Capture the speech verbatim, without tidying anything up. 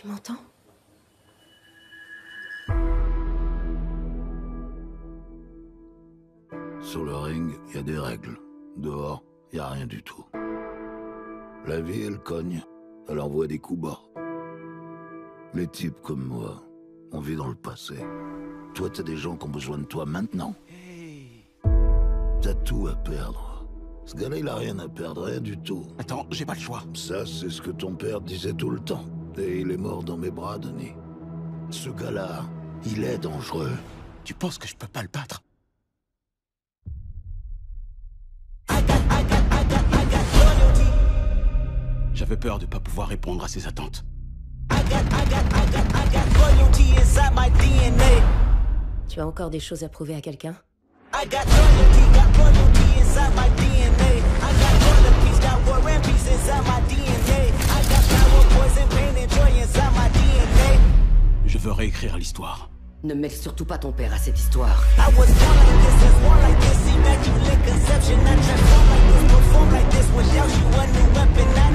Tu m'entends? Sur le ring, il y a des règles. Dehors, il n'y a rien du tout. La vie, elle cogne. Elle envoie des coups bas. Les types comme moi, on vit dans le passé. Toi, t'as des gens qui ont besoin de toi maintenant. T'as tout à perdre. Ce gars-là, il a rien à perdre, rien du tout. Attends, j'ai pas le choix. Ça, c'est ce que ton père disait tout le temps. Et il est mort dans mes bras, Denis. Ce gars-là, il est dangereux. Tu penses que je peux pas le battre? J'avais peur de pas pouvoir répondre à ses attentes. Tu as encore des choses à prouver à quelqu'un? Je veux réécrire l'histoire. Ne mêle surtout pas ton père à cette histoire. I